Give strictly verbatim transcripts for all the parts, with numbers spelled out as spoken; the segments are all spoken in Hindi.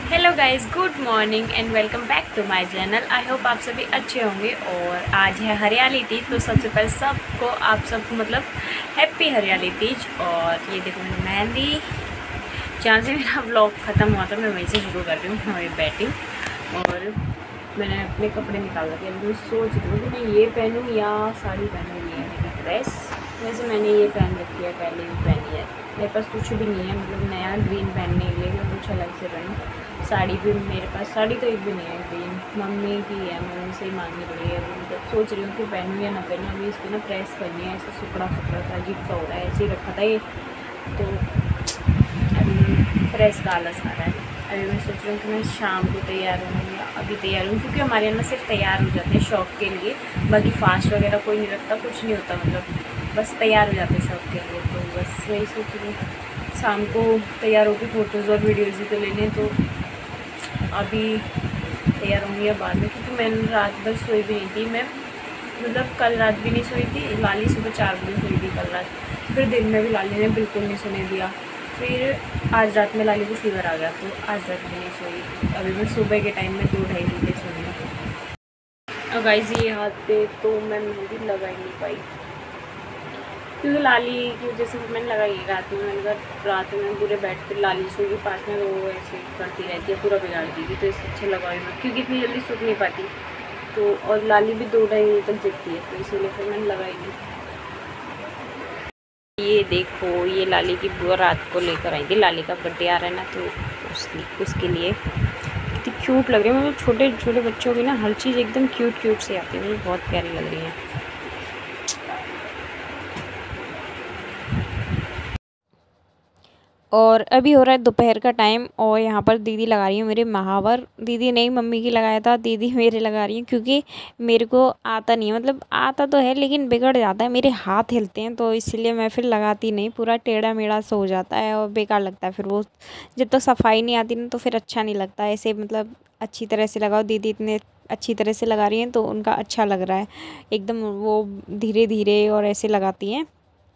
Hello guys, good morning and welcome back to my channel. I hope आप सभी अच्छे होंगे। और आज है हरियाली तीज, तो सबसे पहले सबको आप सबको मतलब हैप्पी हरियाली तीज। और ये देखो मैंने मेहंदी, जहाँ से मेरा व्लॉग ख़त्म हुआ था मैं वहीं से शुरू कर रही हूँ। मैं वहीं बैठी और मैंने अपने कपड़े निकाल रखे। अभी मैं सोच रही हूँ कि मैं ये पहनूँ या साड़ी पहनूँ। ये है मेरी ड्रेस, वैसे मैंने ये पहन रखी है, पहले भी पहनी है। मेरे पास कुछ भी नहीं है मतलब नया ग्रीन पहनने के लिए, मैं कुछ अलग से पहनूँ। साड़ी भी मेरे पास, साड़ी तो एक भी नहीं है ग्रीन, मम्मी की है, मम्मी से ही मांगनी पड़ी है। मतलब सोच रही हूँ कि पहनूँ या ना पहनूँ। अभी इस पर ना प्रेस करनी है, ऐसे सुकड़ा सुकड़ा सा अजीब सा हो रहा है, ऐसे ही रखा था ये, तो अभी प्रेस का आलस आ रहा है। अभी मैं सोच रही हूँ कि मैं शाम को तैयार हूँ या अभी तैयार हूँ, क्योंकि हमारे यहाँ ना सिर्फ तैयार हो जाते हैं शौक़ के लिए, बाकी फास्ट वगैरह कोई नहीं रखता, कुछ नहीं होता, मतलब बस तैयार हो जाते हैं शौक़ के लिए। तो बस वही सोच रही हूँ शाम को तैयार होकर फ़ोटोज़ और वीडियोज़ ही तो लेने। तो अभी तैयार होंगी या बाद में, क्योंकि मैंने रात भर सोई भी नहीं थी। मैं मतलब कल रात भी नहीं सोई थी। लाली सुबह चार बजे सोई थी कल रात, फिर दिन में भी लाली ने बिल्कुल नहीं सोने दिया। फिर आज रात में लाली को फीवर आ गया, तो आज रात भी नहीं सोई। अभी मैं सुबह के टाइम में दो ढाई घंटे सोई हूँ। और गाइस ये हाथ पे तो मैं मेहंदी लगा ही नहीं पाई, क्योंकि लाली की वजह से मैंने लगाई रात में। मैंने कहा रात में पूरे बेड पर लाली सोगी पास में, वो ऐसे करती रहती है, पूरा बिगाड़ देगी, तो इससे अच्छा लगाई मैं, क्योंकि इतनी जल्दी सूख नहीं पाती। तो और लाली भी दो ढाई तक जगती है, तो इसीलिए फिर मैंने लगाई नहीं। ये देखो, ये लाली की बुआ रात को लेकर आई थी। लाली का बर्थडे आ रहा है ना, तो उसकी उसके लिए कितनी क्यूट लग रही है। मतलब छोटे छोटे बच्चों की ना हर चीज़ एकदम क्यूट क्यूट से आती है, मुझे बहुत प्यारी लग रही है। और अभी हो रहा है दोपहर का टाइम, और यहाँ पर दीदी लगा रही है मेरे महावर। दीदी नहीं, मम्मी की लगाया था, दीदी मेरे लगा रही है, क्योंकि मेरे को आता नहीं है। मतलब आता तो है लेकिन बिगड़ जाता है, मेरे हाथ हिलते हैं, तो इसलिए मैं फिर लगाती नहीं। पूरा टेढ़ा मेढ़ा सा हो जाता है और बेकार लगता है फिर वो। जब तक तो सफाई नहीं आती ना तो फिर अच्छा नहीं लगता ऐसे। मतलब अच्छी तरह से लगाओ। दीदी इतने अच्छी तरह से लगा रही हैं तो उनका अच्छा लग रहा है एकदम। वो धीरे धीरे और ऐसे लगाती हैं,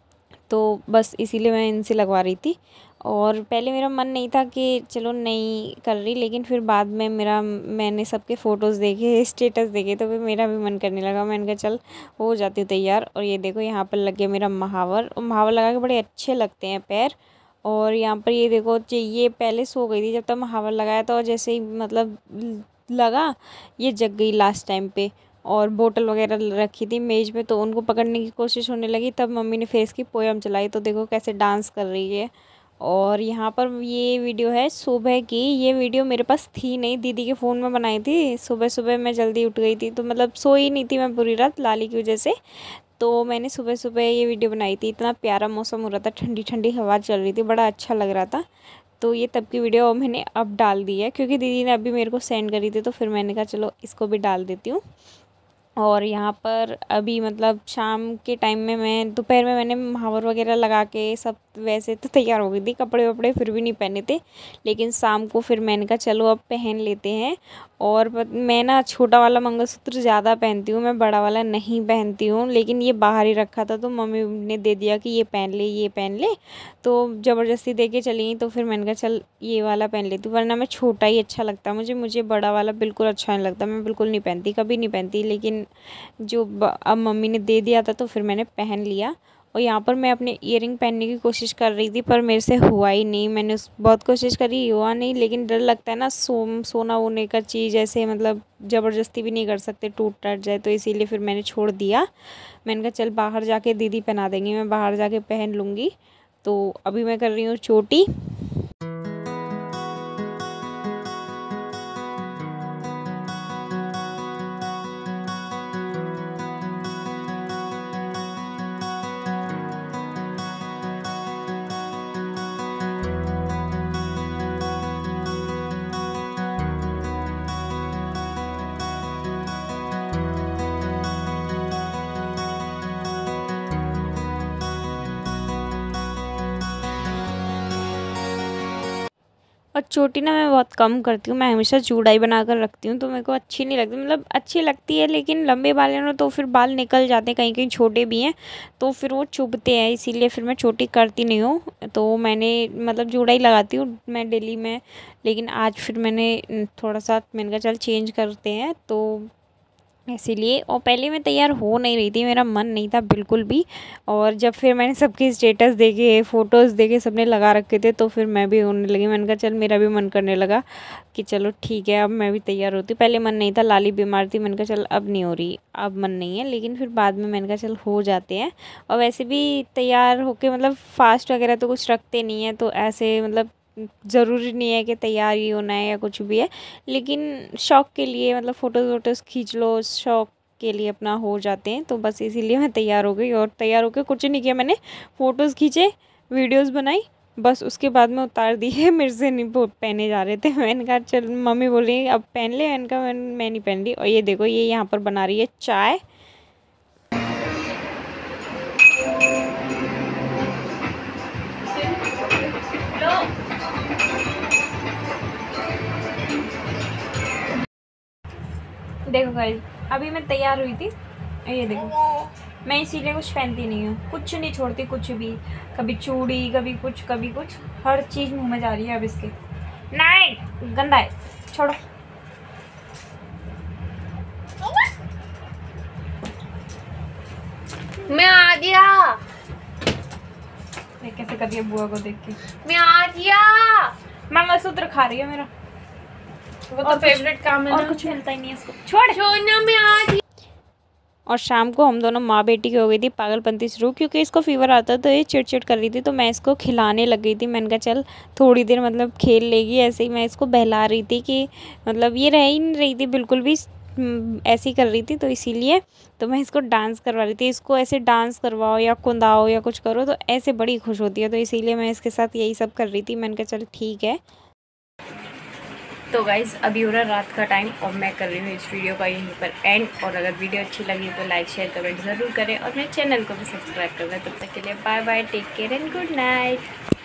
तो बस इसीलिए मैं इनसे लगवा रही थी। और पहले मेरा मन नहीं था कि चलो नहीं कर रही, लेकिन फिर बाद में मेरा मैंने सबके फ़ोटोज़ देखे, स्टेटस देखे, तो फिर मेरा भी मन करने लगा। मैंने कहा चल हो जाती हूँ तैयार। और ये देखो यहाँ पर लग गया मेरा महावर, और महावर लगा के बड़े अच्छे लगते हैं पैर। और यहाँ पर ये देखो, ये पहले सो गई थी जब तक महावर लगाया था, और जैसे ही मतलब लगा ये जग गई लास्ट टाइम पे। और बोतल वगैरह रखी थी मेज पे, तो उनको पकड़ने की कोशिश होने लगी, तब मम्मी ने फेस की पोयम चलाई, तो देखो कैसे डांस कर रही है। और यहाँ पर ये वीडियो है सुबह की। ये वीडियो मेरे पास थी नहीं, दीदी के फ़ोन में बनाई थी। सुबह सुबह मैं जल्दी उठ गई थी, तो मतलब सोई नहीं थी मैं पूरी रात लाली की वजह से। तो मैंने सुबह सुबह ये वीडियो बनाई थी। इतना प्यारा मौसम हो रहा था, ठंडी ठंडी हवा चल रही थी, बड़ा अच्छा लग रहा था। तो ये तब की वीडियो मैंने अब डाल दी है, क्योंकि दीदी ने अभी मेरे को सेंड करी थी, तो फिर मैंने कहा चलो इसको भी डाल देती हूँ। और यहाँ पर अभी मतलब शाम के टाइम में, मैं दोपहर में मैंने महावर वगैरह लगा के सब वैसे तो तैयार हो गई थी, कपड़े वपड़े फिर भी नहीं पहने थे। लेकिन शाम को फिर मैंने कहा चलो अब पहन लेते हैं। और मैं ना छोटा वाला मंगलसूत्र ज़्यादा पहनती हूँ, मैं बड़ा वाला नहीं पहनती हूँ। लेकिन ये बाहर ही रखा था, तो मम्मी ने दे दिया कि ये पहन ले ये पहन ले, तो ज़बरदस्ती दे के चली। तो फिर मैंने कहा चल ये वाला पहन लेती हूँ, वरना मैं छोटा ही अच्छा लगता है मुझे मुझे बड़ा वाला बिल्कुल अच्छा नहीं लगता। मैं बिल्कुल नहीं पहनती, कभी नहीं पहनती। लेकिन जो अब मम्मी ने दे दिया था तो फिर मैंने पहन लिया। और यहाँ पर मैं अपने ईयरिंग पहनने की कोशिश कर रही थी, पर मेरे से हुआ ही नहीं। मैंने उस बहुत कोशिश करी, हुआ नहीं। लेकिन डर लगता है ना, सो सोना वोने का चीज़ ऐसे, मतलब ज़बरदस्ती भी नहीं कर सकते, टूट टट जाए, तो इसीलिए फिर मैंने छोड़ दिया। मैंने कहा चल बाहर जाके दीदी पहना देंगी, मैं बाहर जाके पहन लूँगी। तो अभी मैं कर रही हूँ चोटी। और चोटी ना मैं बहुत कम करती हूँ, मैं हमेशा चूड़ाई बना कर रखती हूँ, तो मेरे को अच्छी नहीं लगती, मतलब अच्छी लगती है लेकिन लंबे बाल हैं ना तो फिर बाल निकल जाते हैं, कहीं कहीं छोटे भी हैं तो फिर वो चुभते हैं, इसीलिए फिर मैं चोटी करती नहीं हूँ। तो मैंने मतलब चूड़ाई लगाती हूँ मैं डेली में, लेकिन आज फिर मैंने थोड़ा सा मैंने कहा चल चेंज करते हैं, तो इसीलिए। और पहले मैं तैयार हो नहीं रही थी, मेरा मन नहीं था बिल्कुल भी। और जब फिर मैंने सबके स्टेटस देखे, फ़ोटोज़ देखे, सबने लगा रखे थे, तो फिर मैं भी होने लगी। मैंने कहा चल मेरा भी मन करने लगा कि चलो ठीक है अब मैं भी तैयार होती। पहले मन नहीं था, लाली बीमार थी, मैंने कहा चल अब नहीं हो रही, अब मन नहीं है, लेकिन फिर बाद में मैंने कहा चल हो जाते हैं। और वैसे भी तैयार होके मतलब फ़ास्ट वगैरह तो कुछ रखते नहीं हैं, तो ऐसे मतलब ज़रूरी नहीं है कि तैयार ही होना है या कुछ भी है, लेकिन शौक़ के लिए मतलब फ़ोटोज़ वोटोज़ खींच लो, शौक़ के लिए अपना हो जाते हैं, तो बस इसीलिए मैं तैयार हो गई। और तैयार होकर कुछ नहीं किया मैंने, फ़ोटोज़ खींचे, वीडियोस बनाई, बस उसके बाद में उतार दिए। मेरे से नहीं पहने जा रहे थे, मैंने कहा चल मम्मी बोल रही है अब पहन ले, मैंने कहा मैं मैं नहीं पहन रही। और ये देखो ये यहाँ पर बना रही है चाय। देखो गाइस अभी मैं तैयार हुई थी, ये देखो मैं इसीलिए कुछ पहनती नहीं हूँ, कुछ नहीं छोड़ती, कुछ भी, कभी चूड़ी कभी कुछ कभी कुछ, हर चीज़ मुंह में जा रही है अब इसके। नहीं गंदा है, छोड़ो। मैं आ गया, मैं कैसे कर रही है बुआ को देख के। मैं आ गया, मंगलसूत्र खा रही है मेरा, वो तो फेवरेट काम है और ना। कुछ मिलता ही नहीं है इसको, छोड़ सोना मैं आ गया। और शाम को हम दोनों माँ बेटी की हो गई थी पागलपंती शुरू, क्योंकि इसको फीवर आता तो ये चिड़चिड़ कर रही थी, तो मैं इसको खिलाने लग गई थी। मैंने कहा चल थोड़ी देर मतलब खेल लेगी, ऐसे ही मैं इसको बहला रही थी कि मतलब ये रह ही नहीं रही थी बिल्कुल भी, ऐसे ही कर रही थी, तो इसीलिए तो मैं इसको डांस करवा रही थी। इसको ऐसे डांस करवाओ या कुंदाओ या कुछ करो तो ऐसे बड़ी खुश होती है, तो इसीलिए मैं इसके साथ यही सब कर रही थी। मैंने कहा चल ठीक है। तो गाइज़ अभी हो रहा है रात का टाइम और मैं कर रही हूँ इस वीडियो का यहीं पर एंड। और अगर वीडियो अच्छी लगी तो लाइक शेयर कमेंट ज़रूर करें और मेरे चैनल को भी सब्सक्राइब करना। तब तक के लिए bye bye, take care and good night.